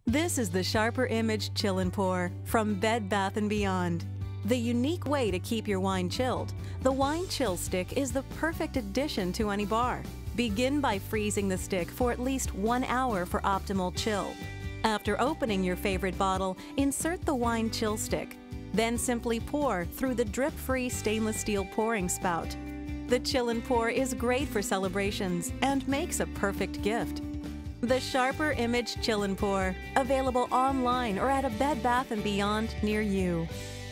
This is the Sharper Image Chill and Pour from Bed Bath & Beyond. The unique way to keep your wine chilled, the Wine Chill Stick is the perfect addition to any bar. Begin by freezing the stick for at least 1 hour for optimal chill. After opening your favorite bottle, insert the Wine Chill Stick. Then simply pour through the drip-free stainless steel pouring spout. The Chill and Pour is great for celebrations and makes a perfect gift. The Sharper Image Chill and Pour, available online or at a Bed Bath & Beyond near you.